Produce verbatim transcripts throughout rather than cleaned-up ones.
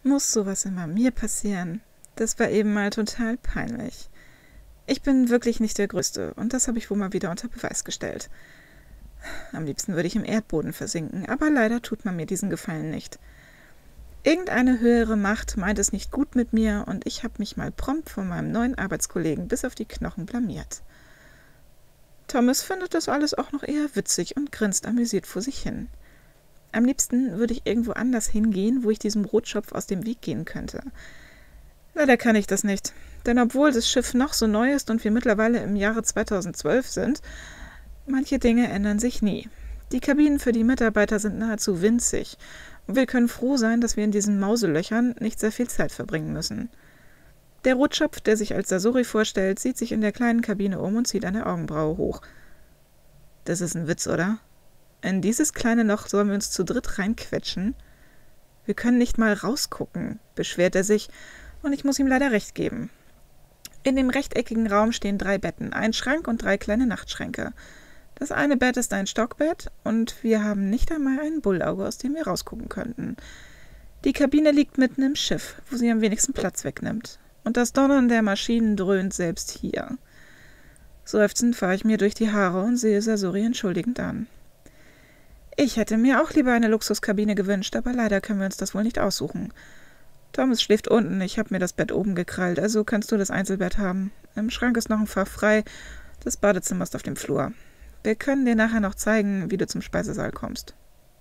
Muss sowas immer mir passieren? Das war eben mal total peinlich. Ich bin wirklich nicht der Größte und das habe ich wohl mal wieder unter Beweis gestellt. Am liebsten würde ich im Erdboden versinken, aber leider tut man mir diesen Gefallen nicht. Irgendeine höhere Macht meint es nicht gut mit mir und ich habe mich mal prompt von meinem neuen Arbeitskollegen bis auf die Knochen blamiert. Thomas findet das alles auch noch eher witzig und grinst amüsiert vor sich hin. Am liebsten würde ich irgendwo anders hingehen, wo ich diesem Rotschopf aus dem Weg gehen könnte. Leider kann ich das nicht, denn obwohl das Schiff noch so neu ist und wir mittlerweile im Jahre zweitausendzwölf sind, manche Dinge ändern sich nie. Die Kabinen für die Mitarbeiter sind nahezu winzig und wir können froh sein, dass wir in diesen Mauselöchern nicht sehr viel Zeit verbringen müssen. Der Rotschopf, der sich als Sasori vorstellt, sieht sich in der kleinen Kabine um und zieht eine Augenbraue hoch. Das ist ein Witz, oder? In dieses kleine Loch sollen wir uns zu dritt reinquetschen? Wir können nicht mal rausgucken, beschwert er sich, und ich muss ihm leider recht geben. In dem rechteckigen Raum stehen drei Betten, ein Schrank und drei kleine Nachtschränke. Das eine Bett ist ein Stockbett und wir haben nicht einmal ein Bullauge, aus dem wir rausgucken könnten. Die Kabine liegt mitten im Schiff, wo sie am wenigsten Platz wegnimmt. Und das Donnern der Maschinen dröhnt selbst hier. Seufzend fahre ich mir durch die Haare und sehe Sasori entschuldigend an. Ich hätte mir auch lieber eine Luxuskabine gewünscht, aber leider können wir uns das wohl nicht aussuchen. Thomas schläft unten, ich habe mir das Bett oben gekrallt, also kannst du das Einzelbett haben. Im Schrank ist noch ein Fach frei, das Badezimmer ist auf dem Flur. Wir können dir nachher noch zeigen, wie du zum Speisesaal kommst.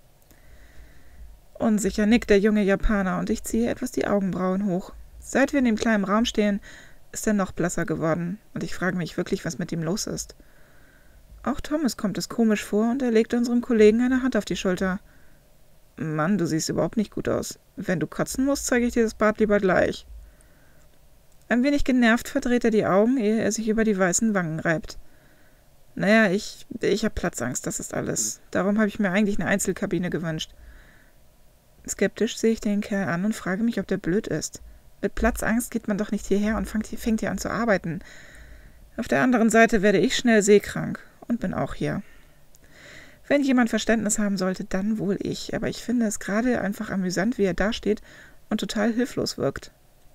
Unsicher nickt der junge Japaner und ich ziehe etwas die Augenbrauen hoch. Seit wir in dem kleinen Raum stehen, ist er noch blasser geworden und ich frage mich wirklich, was mit ihm los ist. Auch Thomas kommt es komisch vor und er legt unserem Kollegen eine Hand auf die Schulter. Mann, du siehst überhaupt nicht gut aus. Wenn du kotzen musst, zeige ich dir das Bad lieber gleich. Ein wenig genervt verdreht er die Augen, ehe er sich über die weißen Wangen reibt. Naja, ich, ich habe Platzangst, das ist alles. Darum habe ich mir eigentlich eine Einzelkabine gewünscht. Skeptisch sehe ich den Kerl an und frage mich, ob der blöd ist. Mit Platzangst geht man doch nicht hierher und fängt, fängt hier an zu arbeiten. Auf der anderen Seite werde ich schnell seekrank und bin auch hier. Wenn jemand Verständnis haben sollte, dann wohl ich, aber ich finde es gerade einfach amüsant, wie er dasteht und total hilflos wirkt.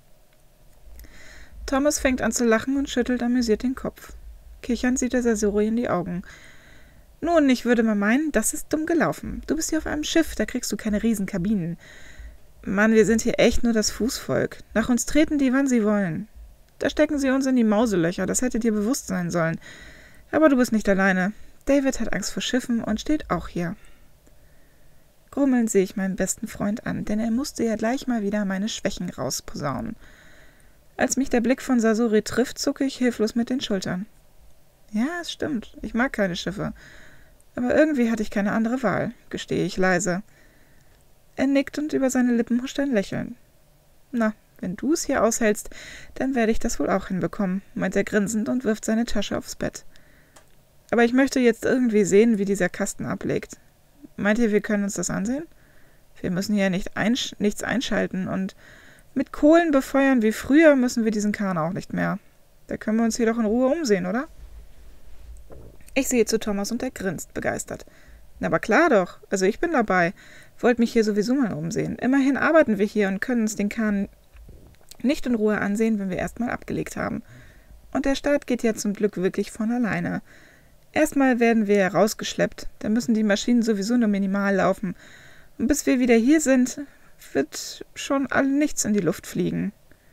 Thomas fängt an zu lachen und schüttelt amüsiert den Kopf. Kichernd sieht er Sasori in die Augen. Nun, ich würde mal meinen, das ist dumm gelaufen. Du bist hier auf einem Schiff, da kriegst du keine Riesenkabinen. Mann, wir sind hier echt nur das Fußvolk. Nach uns treten die, wann sie wollen. Da stecken sie uns in die Mauselöcher, das hätte dir bewusst sein sollen. Aber du bist nicht alleine. David hat Angst vor Schiffen und steht auch hier. Grummelnd sehe ich meinen besten Freund an, denn er musste ja gleich mal wieder meine Schwächen rausposaunen. Als mich der Blick von Sasori trifft, zucke ich hilflos mit den Schultern. Ja, es stimmt, ich mag keine Schiffe. Aber irgendwie hatte ich keine andere Wahl, gestehe ich leise. Er nickt und über seine Lippen huscht ein Lächeln. Na, wenn du es hier aushältst, dann werde ich das wohl auch hinbekommen, meint er grinsend und wirft seine Tasche aufs Bett. Aber ich möchte jetzt irgendwie sehen, wie dieser Kasten ablegt. Meint ihr, wir können uns das ansehen? Wir müssen hier nicht einsch- nichts einschalten und mit Kohlen befeuern wie früher müssen wir diesen Kahn auch nicht mehr. Da können wir uns hier doch in Ruhe umsehen, oder? Ich sehe zu Thomas und er grinst begeistert. Na, aber klar doch, also ich bin dabei. Wollt mich hier sowieso mal umsehen. Immerhin arbeiten wir hier und können uns den Kahn nicht in Ruhe ansehen, wenn wir erstmal abgelegt haben. Und der Start geht ja zum Glück wirklich von alleine. Erstmal werden wir rausgeschleppt, da müssen die Maschinen sowieso nur minimal laufen. Und bis wir wieder hier sind, wird schon all nichts in die Luft fliegen.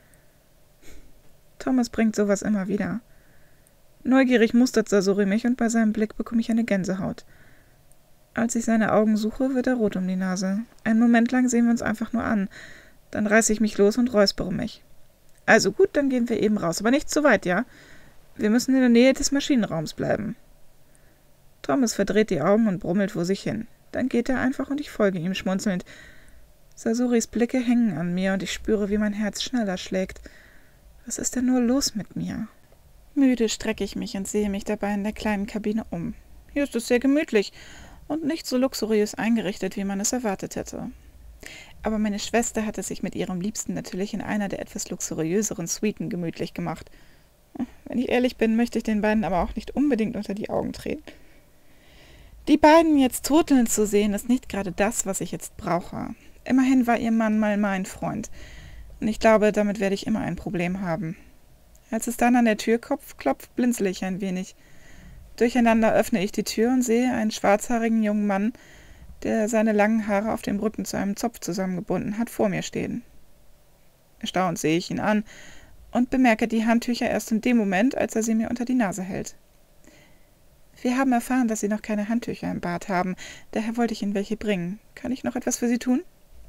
Thomas bringt sowas immer wieder. Neugierig mustert Sasori mich und bei seinem Blick bekomme ich eine Gänsehaut. Als ich seine Augen suche, wird er rot um die Nase. Einen Moment lang sehen wir uns einfach nur an. Dann reiße ich mich los und räuspere mich. Also gut, dann gehen wir eben raus, aber nicht zu weit, ja? Wir müssen in der Nähe des Maschinenraums bleiben. Thomas verdreht die Augen und brummelt vor sich hin. Dann geht er einfach und ich folge ihm schmunzelnd. Sasoris Blicke hängen an mir und ich spüre, wie mein Herz schneller schlägt. Was ist denn nur los mit mir? Müde strecke ich mich und sehe mich dabei in der kleinen Kabine um. Hier ist es sehr gemütlich und nicht so luxuriös eingerichtet, wie man es erwartet hätte. Aber meine Schwester hat es sich mit ihrem Liebsten natürlich in einer der etwas luxuriöseren Suiten gemütlich gemacht. Wenn ich ehrlich bin, möchte ich den beiden aber auch nicht unbedingt unter die Augen treten. Die beiden jetzt turteln zu sehen, ist nicht gerade das, was ich jetzt brauche. Immerhin war ihr Mann mal mein Freund. Und ich glaube, damit werde ich immer ein Problem haben. Als es dann an der Tür klopft, klopft, blinzle ich ein wenig. Durcheinander öffne ich die Tür und sehe einen schwarzhaarigen jungen Mann, der seine langen Haare auf dem Rücken zu einem Zopf zusammengebunden hat, vor mir stehen. Erstaunt sehe ich ihn an und bemerke die Handtücher erst in dem Moment, als er sie mir unter die Nase hält. Wir haben erfahren, dass Sie noch keine Handtücher im Bad haben, daher wollte ich Ihnen welche bringen. Kann ich noch etwas für Sie tun?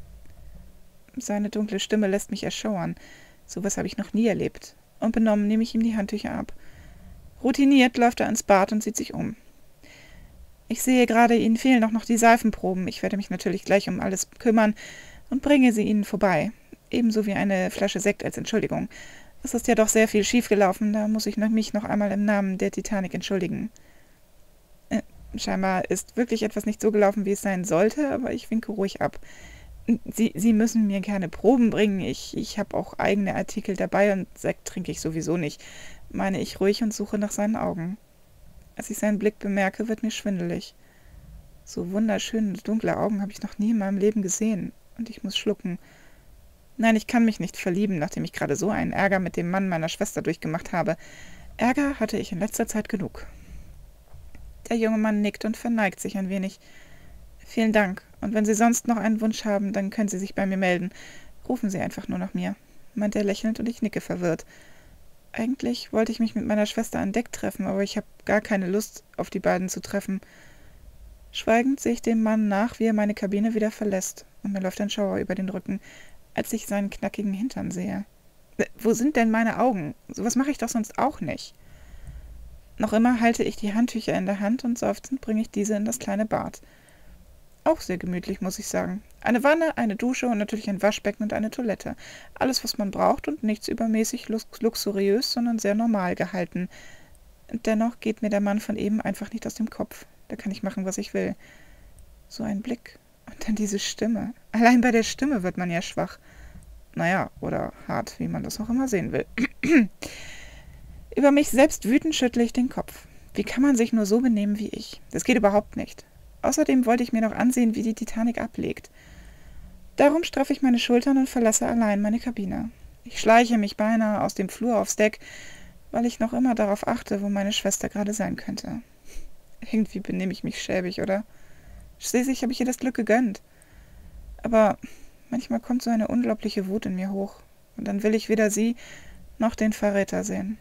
Seine dunkle Stimme lässt mich erschauern. So was habe ich noch nie erlebt. Unbenommen nehme ich ihm die Handtücher ab. Routiniert läuft er ins Bad und sieht sich um. Ich sehe gerade, Ihnen fehlen doch noch die Seifenproben. Ich werde mich natürlich gleich um alles kümmern und bringe sie Ihnen vorbei. Ebenso wie eine Flasche Sekt als Entschuldigung. Es ist ja doch sehr viel schiefgelaufen, da muss ich mich noch einmal im Namen der Titanic entschuldigen. Äh, scheinbar ist wirklich etwas nicht so gelaufen, wie es sein sollte, aber ich winke ruhig ab. Sie, Sie müssen mir keine Proben bringen. Ich, ich habe auch eigene Artikel dabei und Sekt trinke ich sowieso nicht, meine ich ruhig und suche nach seinen Augen. Als ich seinen Blick bemerke, wird mir schwindelig. So wunderschöne, dunkle Augen habe ich noch nie in meinem Leben gesehen, und ich muss schlucken. Nein, ich kann mich nicht verlieben, nachdem ich gerade so einen Ärger mit dem Mann meiner Schwester durchgemacht habe. Ärger hatte ich in letzter Zeit genug. Der junge Mann nickt und verneigt sich ein wenig. Vielen Dank, und wenn Sie sonst noch einen Wunsch haben, dann können Sie sich bei mir melden. Rufen Sie einfach nur nach mir, meint er lächelnd, und ich nicke verwirrt. Eigentlich wollte ich mich mit meiner Schwester an Deck treffen, aber ich habe gar keine Lust, auf die beiden zu treffen. Schweigend sehe ich dem Mann nach, wie er meine Kabine wieder verlässt, und mir läuft ein Schauer über den Rücken, als ich seinen knackigen Hintern sehe. Wo sind denn meine Augen? Sowas mache ich doch sonst auch nicht. Noch immer halte ich die Handtücher in der Hand und seufzend bringe ich diese in das kleine Bad. Auch sehr gemütlich, muss ich sagen. Eine Wanne, eine Dusche und natürlich ein Waschbecken und eine Toilette. Alles, was man braucht, und nichts übermäßig lux luxuriös, sondern sehr normal gehalten. Dennoch geht mir der Mann von eben einfach nicht aus dem Kopf. Da kann ich machen, was ich will. So ein Blick. Und dann diese Stimme. Allein bei der Stimme wird man ja schwach. Naja, oder hart, wie man das auch immer sehen will. Über mich selbst wütend schüttle ich den Kopf. Wie kann man sich nur so benehmen wie ich? Das geht überhaupt nicht. Außerdem wollte ich mir noch ansehen, wie die Titanic ablegt. Darum straffe ich meine Schultern und verlasse allein meine Kabine. Ich schleiche mich beinahe aus dem Flur aufs Deck, weil ich noch immer darauf achte, wo meine Schwester gerade sein könnte. Irgendwie benehme ich mich schäbig, oder? Schließlich habe ich ihr das Glück gegönnt. Aber manchmal kommt so eine unglaubliche Wut in mir hoch, und dann will ich weder sie noch den Verräter sehen.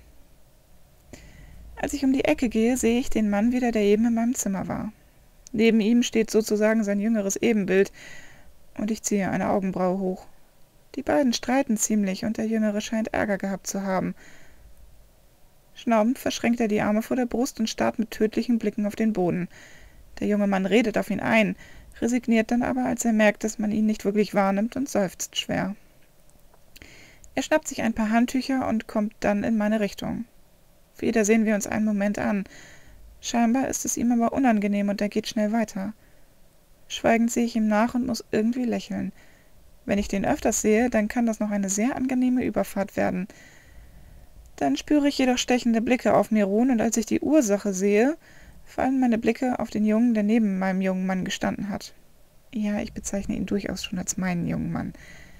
Als ich um die Ecke gehe, sehe ich den Mann wieder, der eben in meinem Zimmer war. Neben ihm steht sozusagen sein jüngeres Ebenbild, und ich ziehe eine Augenbraue hoch. Die beiden streiten ziemlich, und der Jüngere scheint Ärger gehabt zu haben. Schnaubend verschränkt er die Arme vor der Brust und starrt mit tödlichen Blicken auf den Boden. Der junge Mann redet auf ihn ein, resigniert dann aber, als er merkt, dass man ihn nicht wirklich wahrnimmt, und seufzt schwer. Er schnappt sich ein paar Handtücher und kommt dann in meine Richtung. Wieder sehen wir uns einen Moment an. Scheinbar ist es ihm aber unangenehm, und er geht schnell weiter. Schweigend sehe ich ihm nach und muss irgendwie lächeln. Wenn ich den öfters sehe, dann kann das noch eine sehr angenehme Überfahrt werden. Dann spüre ich jedoch stechende Blicke auf mir ruhen, und als ich die Ursache sehe, fallen meine Blicke auf den Jungen, der neben meinem jungen Mann gestanden hat. Ja, ich bezeichne ihn durchaus schon als meinen jungen Mann.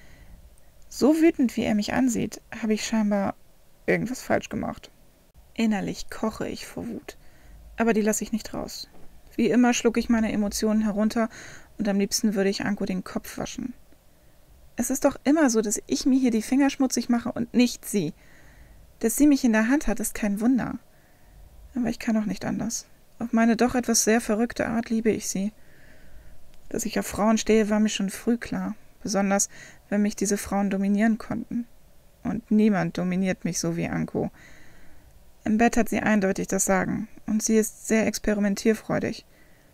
So wütend, wie er mich ansieht, habe ich scheinbar irgendwas falsch gemacht. Innerlich koche ich vor Wut, aber die lasse ich nicht raus. Wie immer schlucke ich meine Emotionen herunter, und am liebsten würde ich Anko den Kopf waschen. Es ist doch immer so, dass ich mir hier die Finger schmutzig mache und nicht sie. Dass sie mich in der Hand hat, ist kein Wunder. Aber ich kann auch nicht anders. Auf meine doch etwas sehr verrückte Art liebe ich sie. Dass ich auf Frauen stehe, war mir schon früh klar. Besonders, wenn mich diese Frauen dominieren konnten. Und niemand dominiert mich so wie Anko. Im Bett hat sie eindeutig das Sagen, und sie ist sehr experimentierfreudig.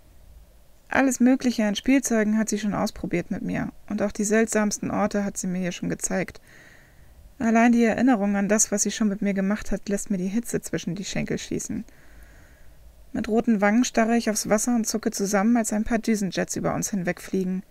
Alles Mögliche an Spielzeugen hat sie schon ausprobiert mit mir, und auch die seltsamsten Orte hat sie mir hier schon gezeigt. Allein die Erinnerung an das, was sie schon mit mir gemacht hat, lässt mir die Hitze zwischen die Schenkel schießen. Mit roten Wangen starre ich aufs Wasser und zucke zusammen, als ein paar Düsenjets über uns hinwegfliegen.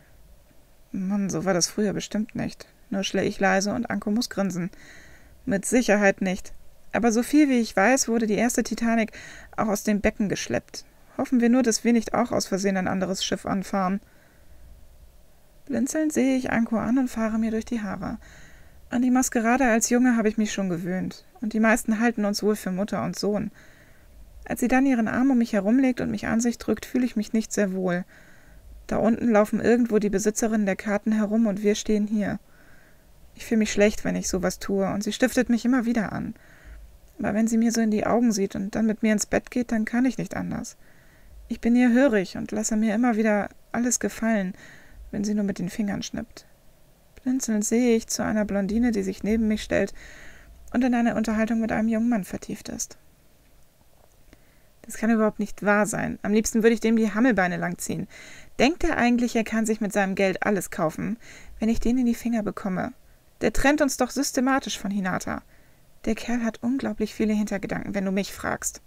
Mann, so war das früher bestimmt nicht, nuschle ich leise, und Anko muss grinsen. Mit Sicherheit nicht. Aber so viel wie ich weiß, wurde die erste Titanic auch aus dem Becken geschleppt. Hoffen wir nur, dass wir nicht auch aus Versehen ein anderes Schiff anfahren. Blinzelnd sehe ich Anko an und fahre mir durch die Haare. An die Maskerade als Junge habe ich mich schon gewöhnt, und die meisten halten uns wohl für Mutter und Sohn. Als sie dann ihren Arm um mich herumlegt und mich an sich drückt, fühle ich mich nicht sehr wohl. Da unten laufen irgendwo die Besitzerinnen der Karten herum und wir stehen hier. Ich fühle mich schlecht, wenn ich sowas tue, und sie stiftet mich immer wieder an. Aber wenn sie mir so in die Augen sieht und dann mit mir ins Bett geht, dann kann ich nicht anders. Ich bin ihr hörig und lasse mir immer wieder alles gefallen, wenn sie nur mit den Fingern schnippt. Blinzelnd sehe ich zu einer Blondine, die sich neben mich stellt und in eine Unterhaltung mit einem jungen Mann vertieft ist. Das kann überhaupt nicht wahr sein. Am liebsten würde ich dem die Hammelbeine langziehen. Denkt er eigentlich, er kann sich mit seinem Geld alles kaufen, wenn ich den in die Finger bekomme? Der trennt uns doch systematisch von Hinata. Der Kerl hat unglaublich viele Hintergedanken, wenn du mich fragst.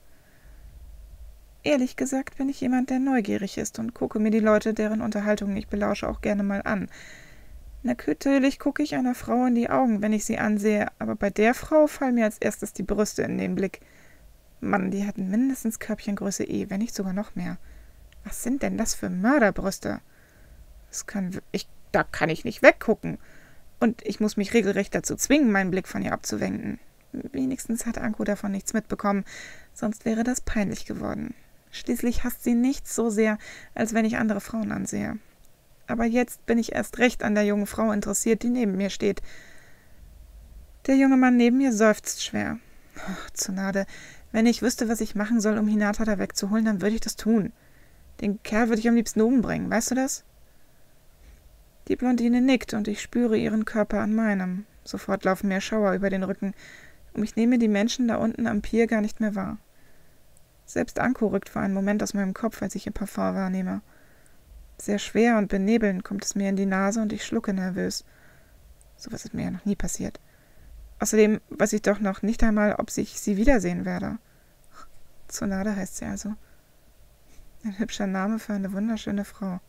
Ehrlich gesagt bin ich jemand, der neugierig ist und gucke mir die Leute, deren Unterhaltungen ich belausche, auch gerne mal an. Natürlich gucke ich einer Frau in die Augen, wenn ich sie ansehe, aber bei der Frau fallen mir als erstes die Brüste in den Blick. Mann, die hatten mindestens Körbchengröße E, wenn nicht sogar noch mehr. Was sind denn das für Mörderbrüste? Das kann ich, da kann ich nicht weggucken. Und ich muss mich regelrecht dazu zwingen, meinen Blick von ihr abzuwenden. Wenigstens hat Anko davon nichts mitbekommen, sonst wäre das peinlich geworden. Schließlich hasst sie nichts so sehr, als wenn ich andere Frauen ansehe. Aber jetzt bin ich erst recht an der jungen Frau interessiert, die neben mir steht. Der junge Mann neben mir seufzt schwer. Ach, Tsunade, wenn ich wüsste, was ich machen soll, um Hinata da wegzuholen, dann würde ich das tun. Den Kerl würde ich am liebsten umbringen, weißt du das? Die Blondine nickt und ich spüre ihren Körper an meinem. Sofort laufen mir Schauer über den Rücken und ich nehme die Menschen da unten am Pier gar nicht mehr wahr. Selbst Anko rückt für einen Moment aus meinem Kopf, als ich ihr Parfum wahrnehme. Sehr schwer und benebelnd kommt es mir in die Nase und ich schlucke nervös. Sowas ist mir ja noch nie passiert. Außerdem weiß ich doch noch nicht einmal, ob ich sie wiedersehen werde. Tsunade heißt sie also. Ein hübscher Name für eine wunderschöne Frau.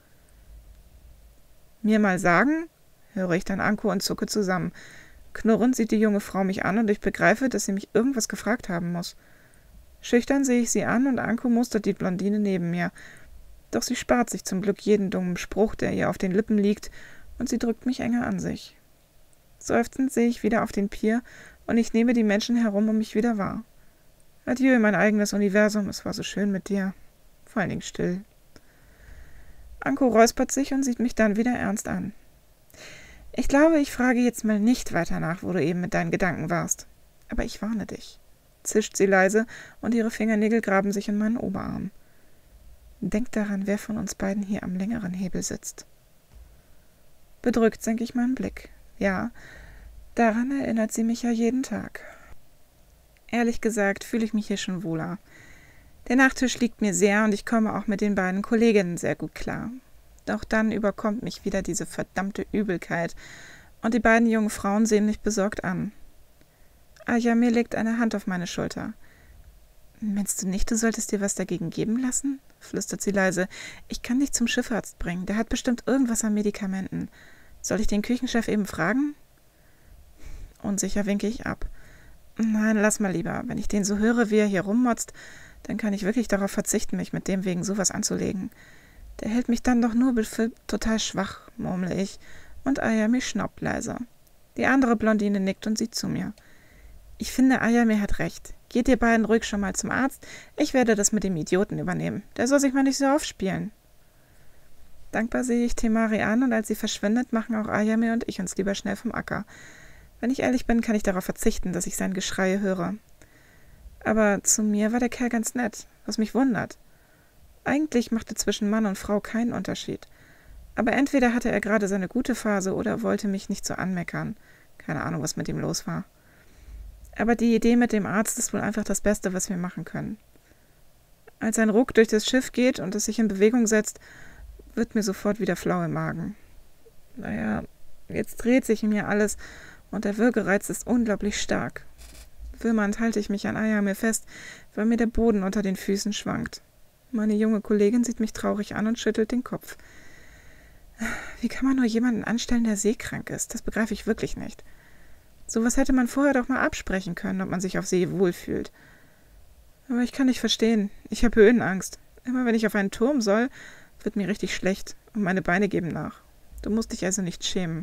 Mir mal sagen, höre ich dann Anko und zucke zusammen. Knurrend sieht die junge Frau mich an und ich begreife, dass sie mich irgendwas gefragt haben muss. Schüchtern sehe ich sie an und Anko mustert die Blondine neben mir. Doch sie spart sich zum Glück jeden dummen Spruch, der ihr auf den Lippen liegt, und sie drückt mich enger an sich. Seufzend sehe ich wieder auf den Pier und ich nehme die Menschen herum um mich wieder wahr. Adieu, mein eigenes Universum, es war so schön mit dir. Vor allen Dingen still. Anko räuspert sich und sieht mich dann wieder ernst an. Ich glaube, ich frage jetzt mal nicht weiter nach, wo du eben mit deinen Gedanken warst. Aber ich warne dich, zischt sie leise und ihre Fingernägel graben sich in meinen Oberarm. Denk daran, wer von uns beiden hier am längeren Hebel sitzt. Bedrückt senke ich meinen Blick. Ja, daran erinnert sie mich ja jeden Tag. Ehrlich gesagt fühle ich mich hier schon wohler. Der Nachtisch liegt mir sehr und ich komme auch mit den beiden Kolleginnen sehr gut klar. Doch dann überkommt mich wieder diese verdammte Übelkeit und die beiden jungen Frauen sehen mich besorgt an. Ayame legt eine Hand auf meine Schulter. »Meinst du nicht, du solltest dir was dagegen geben lassen?« flüstert sie leise. »Ich kann dich zum Schiffarzt bringen. Der hat bestimmt irgendwas an Medikamenten. Soll ich den Küchenchef eben fragen?« Unsicher winke ich ab. »Nein, lass mal lieber. Wenn ich den so höre, wie er hier rummotzt, dann kann ich wirklich darauf verzichten, mich mit dem wegen sowas anzulegen. Der hält mich dann doch nur für total schwach«, murmle ich, und Ayame schnaubt leise. Die andere Blondine nickt und sieht zu mir. »Ich finde, Ayame hat recht. Geht ihr beiden ruhig schon mal zum Arzt. Ich werde das mit dem Idioten übernehmen. Der soll sich mal nicht so aufspielen.« Dankbar sehe ich Temari an, und als sie verschwindet, machen auch Ayame und ich uns lieber schnell vom Acker. Wenn ich ehrlich bin, kann ich darauf verzichten, dass ich sein Geschrei höre. Aber zu mir war der Kerl ganz nett, was mich wundert. Eigentlich machte zwischen Mann und Frau keinen Unterschied. Aber entweder hatte er gerade seine gute Phase oder wollte mich nicht so anmeckern. Keine Ahnung, was mit ihm los war. Aber die Idee mit dem Arzt ist wohl einfach das Beste, was wir machen können. Als ein Ruck durch das Schiff geht und es sich in Bewegung setzt, wird mir sofort wieder flau im Magen. Naja, jetzt dreht sich in mir alles und der Würgereiz ist unglaublich stark. Wimmernd halte ich mich an Ayame fest, weil mir der Boden unter den Füßen schwankt. Meine junge Kollegin sieht mich traurig an und schüttelt den Kopf. Wie kann man nur jemanden anstellen, der seekrank ist? Das begreife ich wirklich nicht. Sowas hätte man vorher doch mal absprechen können, ob man sich auf See wohlfühlt. Aber ich kann nicht verstehen. Ich habe Höhenangst. Immer wenn ich auf einen Turm soll, wird mir richtig schlecht und meine Beine geben nach. Du musst dich also nicht schämen.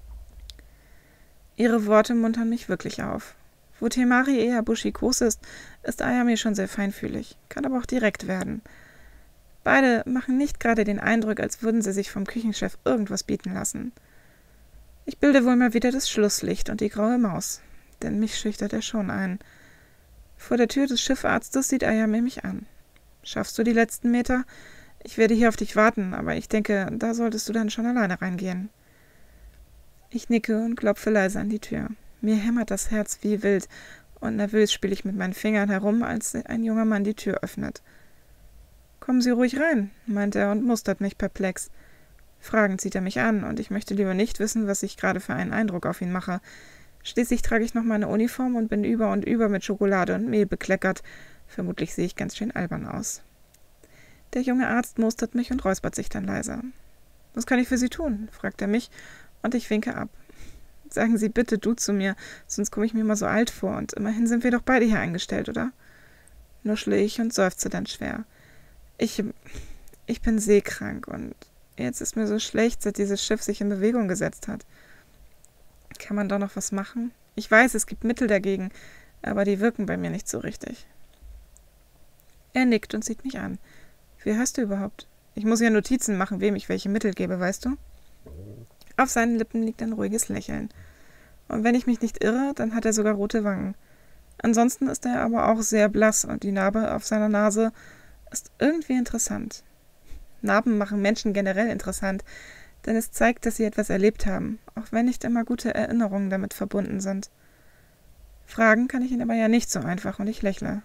Ihre Worte muntern mich wirklich auf. Wo Temari eher buschikos ist, ist Ayame schon sehr feinfühlig, kann aber auch direkt werden. Beide machen nicht gerade den Eindruck, als würden sie sich vom Küchenchef irgendwas bieten lassen. Ich bilde wohl mal wieder das Schlusslicht und die graue Maus, denn mich schüchtert er schon ein. Vor der Tür des Schiffarztes sieht Ayame mich an. »Schaffst du die letzten Meter? Ich werde hier auf dich warten, aber ich denke, da solltest du dann schon alleine reingehen.« Ich nicke und klopfe leise an die Tür. Mir hämmert das Herz wie wild und nervös spiele ich mit meinen Fingern herum, als ein junger Mann die Tür öffnet. »Kommen Sie ruhig rein«, meint er und mustert mich perplex. Fragend sieht er mich an, und ich möchte lieber nicht wissen, was ich gerade für einen Eindruck auf ihn mache. Schließlich trage ich noch meine Uniform und bin über und über mit Schokolade und Mehl bekleckert. Vermutlich sehe ich ganz schön albern aus. Der junge Arzt mustert mich und räuspert sich dann leise. »Was kann ich für Sie tun?« fragt er mich, und ich winke ab. »Sagen Sie bitte du zu mir, sonst komme ich mir mal so alt vor, und immerhin sind wir doch beide hier eingestellt, oder?« Nuschle ich und seufze dann schwer. Ich, ich bin seekrank, und jetzt ist mir so schlecht, seit dieses Schiff sich in Bewegung gesetzt hat. Kann man da noch was machen? Ich weiß, es gibt Mittel dagegen, aber die wirken bei mir nicht so richtig. Er nickt und sieht mich an. Wie heißt du überhaupt? Ich muss ja Notizen machen, wem ich welche Mittel gebe, weißt du? Auf seinen Lippen liegt ein ruhiges Lächeln. Und wenn ich mich nicht irre, dann hat er sogar rote Wangen. Ansonsten ist er aber auch sehr blass, und die Narbe auf seiner Nase ist irgendwie interessant. Narben machen Menschen generell interessant, denn es zeigt, dass sie etwas erlebt haben, auch wenn nicht immer gute Erinnerungen damit verbunden sind. Fragen kann ich ihn aber ja nicht so einfach, und ich lächle.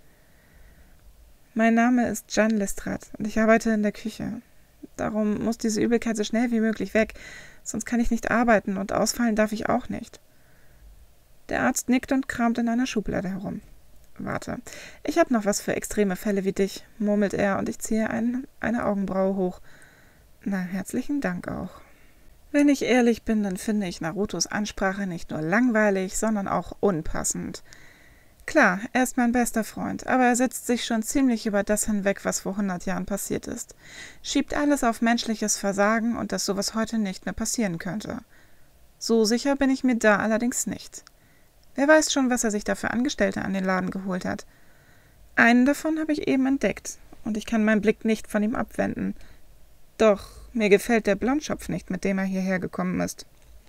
Mein Name ist Jeanne Lestrade und ich arbeite in der Küche. Darum muss diese Übelkeit so schnell wie möglich weg, sonst kann ich nicht arbeiten, und ausfallen darf ich auch nicht. Der Arzt nickt und kramt in einer Schublade herum. »Warte, ich habe noch was für extreme Fälle wie dich«, murmelt er, und ich ziehe ein, eine Augenbraue hoch. »Na, herzlichen Dank auch.« Wenn ich ehrlich bin, dann finde ich Narutos Ansprache nicht nur langweilig, sondern auch unpassend. Klar, er ist mein bester Freund, aber er setzt sich schon ziemlich über das hinweg, was vor hundert Jahren passiert ist. Schiebt alles auf menschliches Versagen und dass sowas heute nicht mehr passieren könnte. So sicher bin ich mir da allerdings nicht. Wer weiß schon, was er sich da für Angestellte an den Laden geholt hat. Einen davon habe ich eben entdeckt, und ich kann meinen Blick nicht von ihm abwenden. Doch mir gefällt der Blondschopf nicht, mit dem er hierher gekommen ist.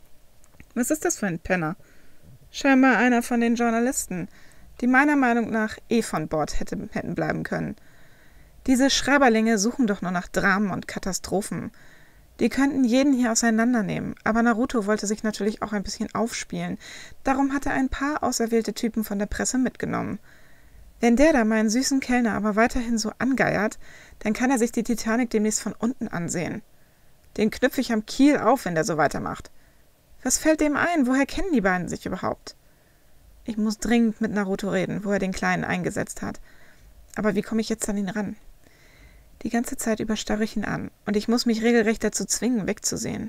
Was ist das für ein Penner? Scheinbar einer von den Journalisten, die meiner Meinung nach eh von Bord hätte, hätten bleiben können. Diese Schreiberlinge suchen doch nur nach Dramen und Katastrophen. Die könnten jeden hier auseinandernehmen, aber Naruto wollte sich natürlich auch ein bisschen aufspielen. Darum hat er ein paar auserwählte Typen von der Presse mitgenommen. Wenn der da meinen süßen Kellner aber weiterhin so angeiert, dann kann er sich die Titanic demnächst von unten ansehen. Den knüpfe ich am Kiel auf, wenn der so weitermacht. Was fällt dem ein? Woher kennen die beiden sich überhaupt? Ich muss dringend mit Naruto reden, wo er den Kleinen eingesetzt hat. Aber wie komme ich jetzt an ihn ran? Die ganze Zeit über starre ich ihn an, und ich muss mich regelrecht dazu zwingen, wegzusehen.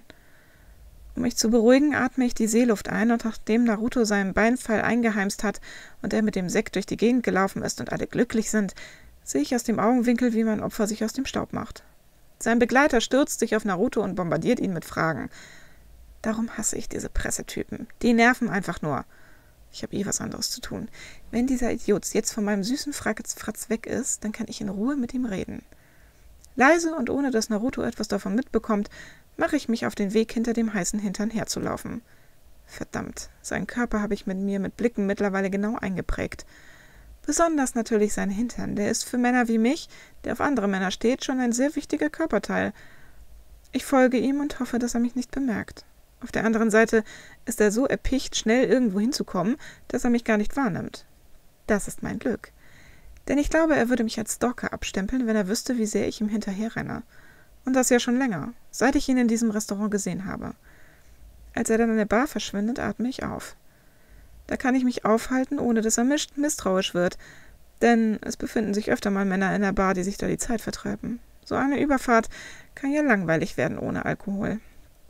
Um mich zu beruhigen, atme ich die Seeluft ein, und nachdem Naruto seinen Beinfall eingeheimst hat und er mit dem Sekt durch die Gegend gelaufen ist und alle glücklich sind, sehe ich aus dem Augenwinkel, wie mein Opfer sich aus dem Staub macht. Sein Begleiter stürzt sich auf Naruto und bombardiert ihn mit Fragen. Darum hasse ich diese Pressetypen. Die nerven einfach nur. Ich habe eh was anderes zu tun. Wenn dieser Idiot jetzt von meinem süßen Fratz weg ist, dann kann ich in Ruhe mit ihm reden. Leise und ohne dass Naruto etwas davon mitbekommt, mache ich mich auf den Weg, hinter dem heißen Hintern herzulaufen. Verdammt, seinen Körper habe ich mit mir mit Blicken mittlerweile genau eingeprägt. Besonders natürlich sein Hintern, der ist für Männer wie mich, der auf andere Männer steht, schon ein sehr wichtiger Körperteil. Ich folge ihm und hoffe, dass er mich nicht bemerkt. Auf der anderen Seite ist er so erpicht, schnell irgendwo hinzukommen, dass er mich gar nicht wahrnimmt. Das ist mein Glück. Denn ich glaube, er würde mich als Stalker abstempeln, wenn er wüsste, wie sehr ich ihm hinterherrenne. Und das ja schon länger, seit ich ihn in diesem Restaurant gesehen habe. Als er dann in der Bar verschwindet, atme ich auf. Da kann ich mich aufhalten, ohne dass er misstrauisch wird, denn es befinden sich öfter mal Männer in der Bar, die sich da die Zeit vertreiben. So eine Überfahrt kann ja langweilig werden ohne Alkohol.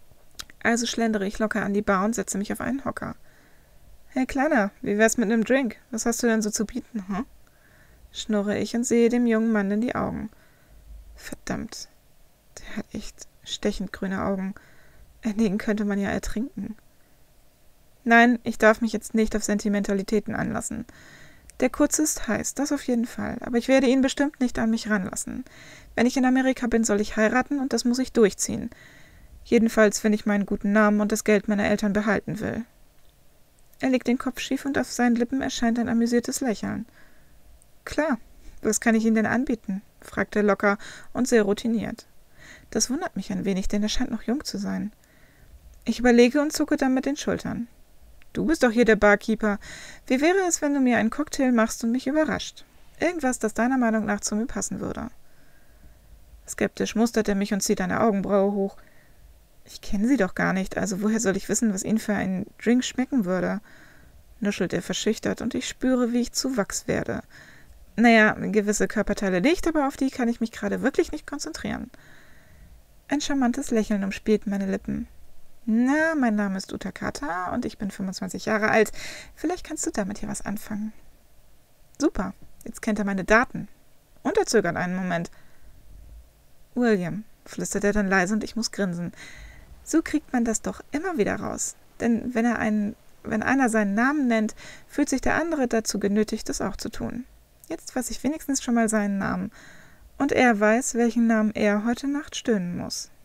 Also schlendere ich locker an die Bar und setze mich auf einen Hocker. »Hey Kleiner, wie wär's mit nem Drink? Was hast du denn so zu bieten, hm?« schnurre ich und sehe dem jungen Mann in die Augen. Verdammt, der hat echt stechend grüne Augen. Erlegen könnte man ja ertrinken. Nein, ich darf mich jetzt nicht auf Sentimentalitäten anlassen. Der Kurz ist heiß, das auf jeden Fall, aber ich werde ihn bestimmt nicht an mich ranlassen. Wenn ich in Amerika bin, soll ich heiraten und das muss ich durchziehen. Jedenfalls, wenn ich meinen guten Namen und das Geld meiner Eltern behalten will. Er legt den Kopf schief und auf seinen Lippen erscheint ein amüsiertes Lächeln. »Klar, was kann ich Ihnen denn anbieten?« fragt er locker und sehr routiniert. Das wundert mich ein wenig, denn er scheint noch jung zu sein. Ich überlege und zucke dann mit den Schultern. »Du bist doch hier der Barkeeper. Wie wäre es, wenn du mir einen Cocktail machst und mich überrascht? Irgendwas, das deiner Meinung nach zu mir passen würde.« Skeptisch mustert er mich und zieht eine Augenbraue hoch. »Ich kenne Sie doch gar nicht, also woher soll ich wissen, was Ihnen für einen Drink schmecken würde?« nuschelt er verschüchtert, und ich spüre, wie ich zu Wachs werde. Naja, gewisse Körperteile nicht, aber auf die kann ich mich gerade wirklich nicht konzentrieren. Ein charmantes Lächeln umspielt meine Lippen. »Na, mein Name ist Uta Kata und ich bin fünfundzwanzig Jahre alt. Vielleicht kannst du damit hier was anfangen.« »Super, jetzt kennt er meine Daten.« Und er zögert einen Moment. »William«, flüstert er dann leise und ich muss grinsen. So kriegt man das doch immer wieder raus. Denn wenn er einen, wenn einer seinen Namen nennt, fühlt sich der andere dazu genötigt, das auch zu tun. Jetzt weiß ich wenigstens schon mal seinen Namen. Und er weiß, welchen Namen er heute Nacht stöhnen muss.